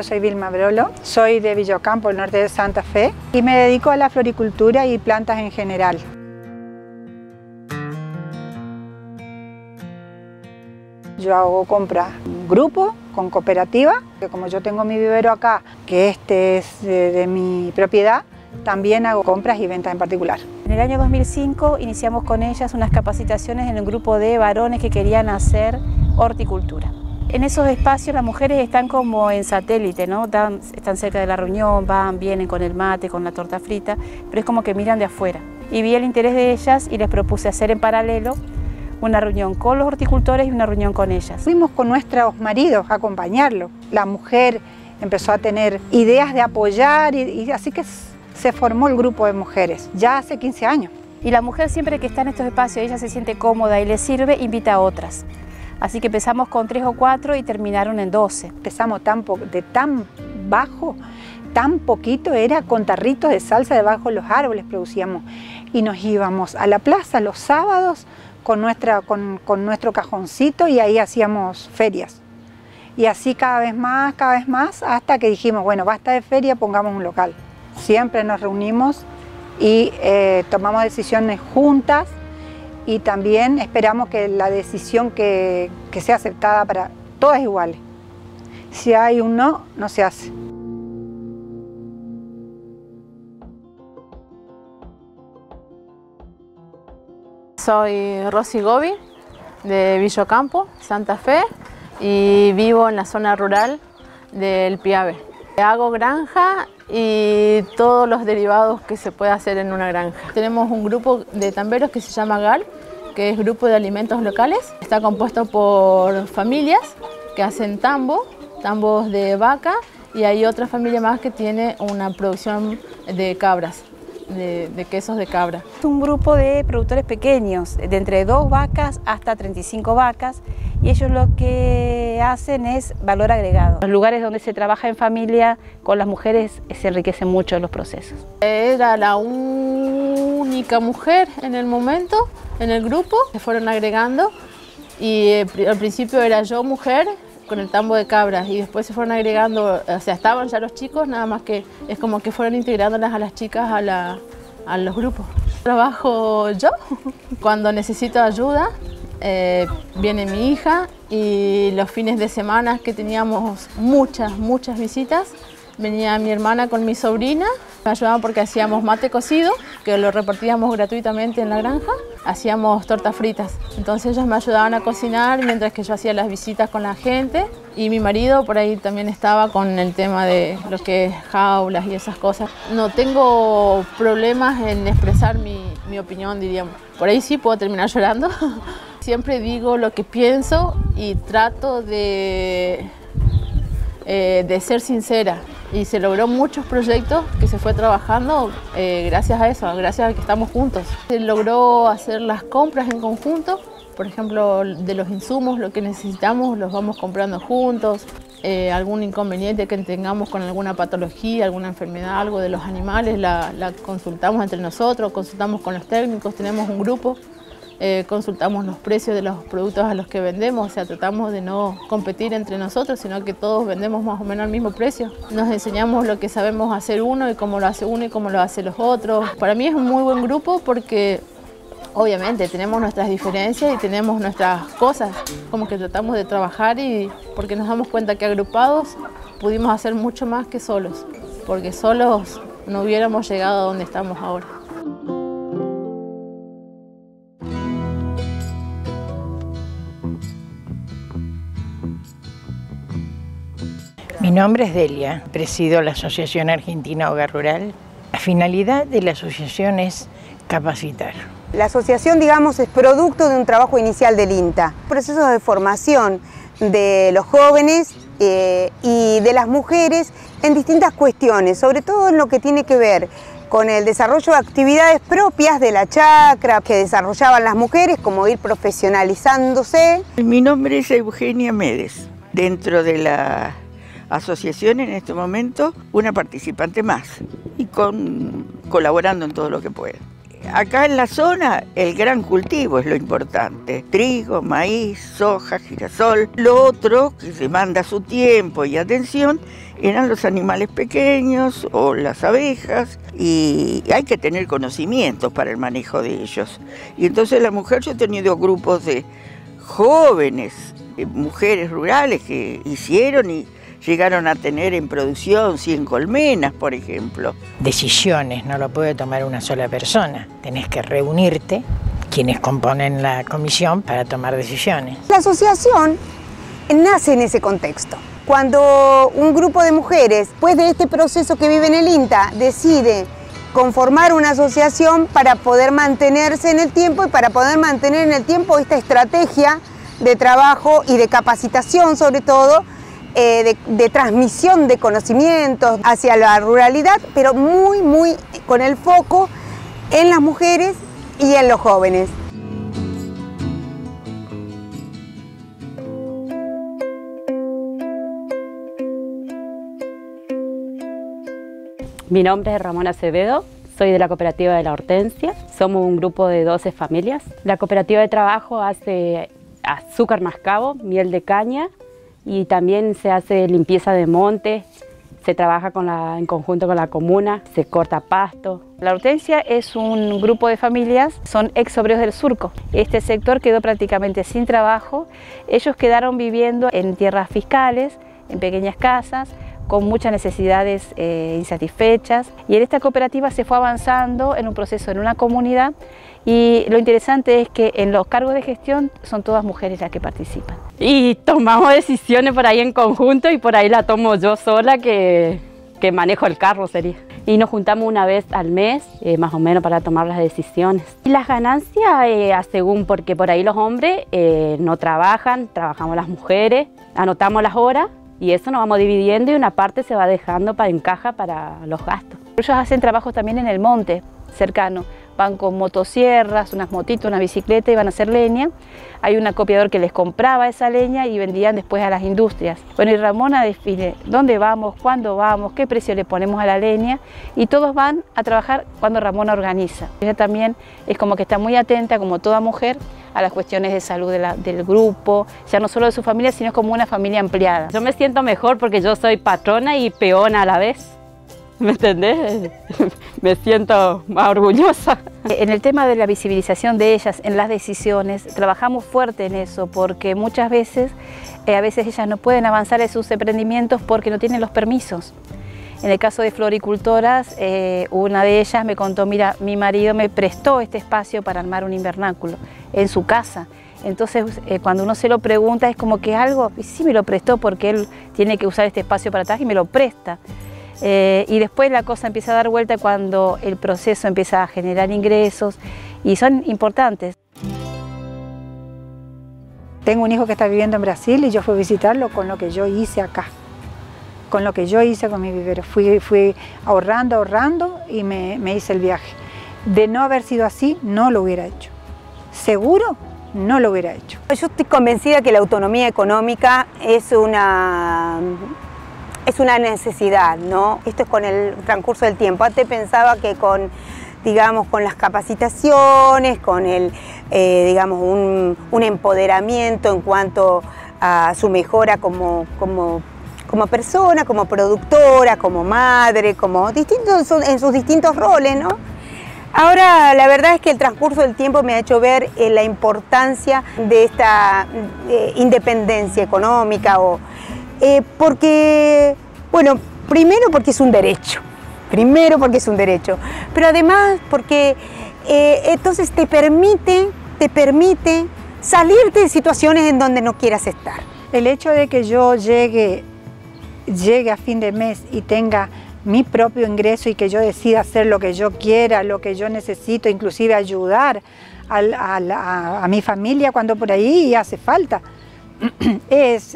yo soy Vilma Brolo, soy de Villocampo, el norte de Santa Fe, y me dedico a la floricultura y plantas en general. Yo hago compras en grupo, con cooperativa, que como yo tengo mi vivero acá, que este es de mi propiedad, también hago compras y ventas en particular. En el año 2005 iniciamos con ellas unas capacitaciones en un grupo de varones que querían hacer horticultura. En esos espacios las mujeres están como en satélite, ¿no? Están cerca de la reunión, van, vienen con el mate, con la torta frita, pero es como que miran de afuera. Y vi el interés de ellas y les propuse hacer en paralelo una reunión con los horticultores y una reunión con ellas. Fuimos con nuestros maridos a acompañarlos. La mujer empezó a tener ideas de apoyar y así que se formó el grupo de mujeres, ya hace 15 años. Y la mujer siempre que está en estos espacios, ella se siente cómoda y le sirve, invita a otras. Así que empezamos con 3 o 4 y terminaron en 12. Empezamos de tan bajo, tan poquito, era con tarritos de salsa debajo de los árboles producíamos. Y nos íbamos a la plaza los sábados con nuestro cajoncito y ahí hacíamos ferias. Y así cada vez más, hasta que dijimos, bueno, basta de feria, pongamos un local. Siempre nos reunimos y tomamos decisiones juntas y también esperamos que la decisión que sea aceptada para todas iguales. Si hay un no, no se hace. Soy Rosy Gobi, de Villocampo, Santa Fe, y vivo en la zona rural del Piave. Hago granja y todos los derivados que se puede hacer en una granja. Tenemos un grupo de tamberos que se llama GAL, que es Grupo de Alimentos Locales. Está compuesto por familias que hacen tambos de vaca, y hay otra familia más que tiene una producción de cabras. De quesos de cabra. Es un grupo de productores pequeños, de entre 2 vacas hasta 35 vacas, y ellos lo que hacen es valor agregado. Los lugares donde se trabaja en familia con las mujeres se enriquecen mucho los procesos. Era la única mujer en el momento, en el grupo, se fueron agregando, y al principio era yo mujer, con el tambo de cabras, y después se fueron agregando, o sea, estaban ya los chicos, nada más que es como que fueron integrándolas a las chicas a los grupos. Trabajo yo, cuando necesito ayuda, viene mi hija, y los fines de semana que teníamos muchas visitas, venía mi hermana con mi sobrina, me ayudaban porque hacíamos mate cocido, que lo repartíamos gratuitamente en la granja, hacíamos tortas fritas. Entonces ellos me ayudaban a cocinar mientras que yo hacía las visitas con la gente, y mi marido por ahí también estaba con el tema de lo que es jaulas y esas cosas. No tengo problemas en expresar mi opinión, diríamos. Por ahí sí puedo terminar llorando. Siempre digo lo que pienso y trato de ser sincera, y se logró muchos proyectos que se fue trabajando gracias a eso, gracias a que estamos juntos. Se logró hacer las compras en conjunto, por ejemplo, de los insumos, lo que necesitamos los vamos comprando juntos, algún inconveniente que tengamos con alguna patología, alguna enfermedad, algo de los animales, la consultamos entre nosotros, consultamos con los técnicos, tenemos un grupo. Consultamos los precios de los productos a los que vendemos, o sea, tratamos de no competir entre nosotros, sino que todos vendemos más o menos al mismo precio. Nos enseñamos lo que sabemos hacer uno y cómo lo hace uno y cómo lo hace los otros. Para mí es un muy buen grupo porque obviamente tenemos nuestras diferencias y tenemos nuestras cosas, como que tratamos de trabajar, y porque nos damos cuenta que agrupados pudimos hacer mucho más que solos, porque solos no hubiéramos llegado a donde estamos ahora. Mi nombre es Delia, presido la Asociación Argentina Hogar Rural. La finalidad de la asociación es capacitar. La asociación, digamos, es producto de un trabajo inicial del INTA, procesos de formación de los jóvenes y de las mujeres en distintas cuestiones, sobre todo en lo que tiene que ver con el desarrollo de actividades propias de la chacra que desarrollaban las mujeres, como ir profesionalizándose. Mi nombre es Eugenia Médez. Dentro de la asociación, en este momento, una participante más y colaborando en todo lo que pueda. acá en la zona el gran cultivo es lo importante. Trigo, maíz, soja, girasol. Lo otro que se manda su tiempo y atención eran los animales pequeños o las abejas, y hay que tener conocimientos para el manejo de ellos. Y entonces la mujer, yo he tenido grupos de jóvenes, mujeres rurales que hicieron y llegaron a tener en producción 100 colmenas, por ejemplo. Decisiones no lo puede tomar una sola persona, tenés que reunirte, quienes componen la comisión, para tomar decisiones. La asociación nace en ese contexto. Cuando un grupo de mujeres, después de este proceso que vive en el INTA, decide conformar una asociación para poder mantenerse en el tiempo y para poder mantener en el tiempo esta estrategia de trabajo y de capacitación, sobre todo, de transmisión de conocimientos hacia la ruralidad, pero muy con el foco en las mujeres y en los jóvenes. Mi nombre es Ramón Acevedo, soy de la cooperativa de La Hortensia, somos un grupo de 12 familias. La cooperativa de trabajo hace azúcar mascabo, miel de caña y también se hace limpieza de monte, se trabaja en conjunto con la comuna, se corta pasto. La Hortensia es un grupo de familias, son ex obreros del surco. Este sector quedó prácticamente sin trabajo, ellos quedaron viviendo en tierras fiscales, en pequeñas casas, con muchas necesidades insatisfechas, y en esta cooperativa se fue avanzando en un proceso en una comunidad, y lo interesante es que en los cargos de gestión son todas mujeres las que participan. Y tomamos decisiones por ahí en conjunto, y por ahí la tomo yo sola, que manejo el carro sería. Y nos juntamos una vez al mes, más o menos, para tomar las decisiones. Y las ganancias, según, porque por ahí los hombres no trabajan, trabajamos las mujeres, anotamos las horas, y eso nos vamos dividiendo y una parte se va dejando en caja para los gastos. Ellos hacen trabajos también en el monte cercano, van con motosierras, unas motitos, una bicicleta y van a hacer leña. Hay un acopiador que les compraba esa leña y vendían después a las industrias. Bueno, y Ramona define dónde vamos, cuándo vamos, qué precio le ponemos a la leña, y todos van a trabajar cuando Ramona organiza. Ella también es como que está muy atenta, como toda mujer, a las cuestiones de salud del grupo, ya no solo de su familia, sino como una familia ampliada. Yo me siento mejor porque yo soy patrona y peona a la vez, ¿me entendés? Me siento más orgullosa. En el tema de la visibilización de ellas en las decisiones, trabajamos fuerte en eso, porque muchas veces, a veces ellas no pueden avanzar en sus emprendimientos porque no tienen los permisos. En el caso de floricultoras, una de ellas me contó, mira, mi marido me prestó este espacio para armar un invernáculo en su casa. Entonces, cuando uno se lo pregunta, es como que algo, sí me lo prestó porque él tiene que usar este espacio para atrás y me lo presta. Y después la cosa empieza a dar vuelta cuando el proceso empieza a generar ingresos y son importantes. Tengo un hijo que está viviendo en Brasil y yo fui a visitarlo con lo que yo hice acá, con lo que yo hice con mi vivero. Fui ahorrando y me hice el viaje. De no haber sido así, no lo hubiera hecho. Seguro, no lo hubiera hecho. Yo estoy convencida que la autonomía económica es una necesidad, ¿no? Esto es con el transcurso del tiempo. Antes pensaba que con las capacitaciones, con un empoderamiento en cuanto a su mejora como persona, como productora, como madre, en sus distintos roles, ¿no? Ahora, la verdad es que el transcurso del tiempo me ha hecho ver la importancia de esta independencia económica, porque, bueno, primero porque es un derecho, pero además porque entonces te permite salirte de situaciones en donde no quieras estar. El hecho de que yo llegue a fin de mes y tenga mi propio ingreso y que yo decida hacer lo que yo quiera, lo que yo necesito, inclusive ayudar a mi familia cuando por ahí hace falta, es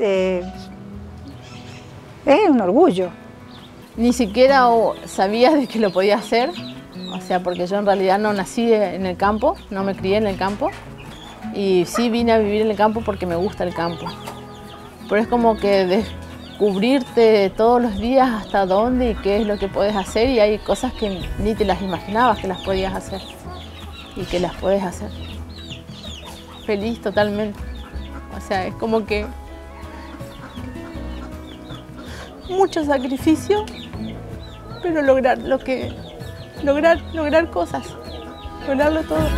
un orgullo. Ni siquiera sabía de que lo podía hacer, o sea, porque yo en realidad no nací en el campo, no me crié en el campo, y sí vine a vivir en el campo porque me gusta el campo. Pero es como que descubrirte todos los días hasta dónde y qué es lo que puedes hacer, y hay cosas que ni te las imaginabas que las podías hacer. y que las puedes hacer. Feliz totalmente. O sea, es como que mucho sacrificio, pero lograr cosas, lograrlo todo.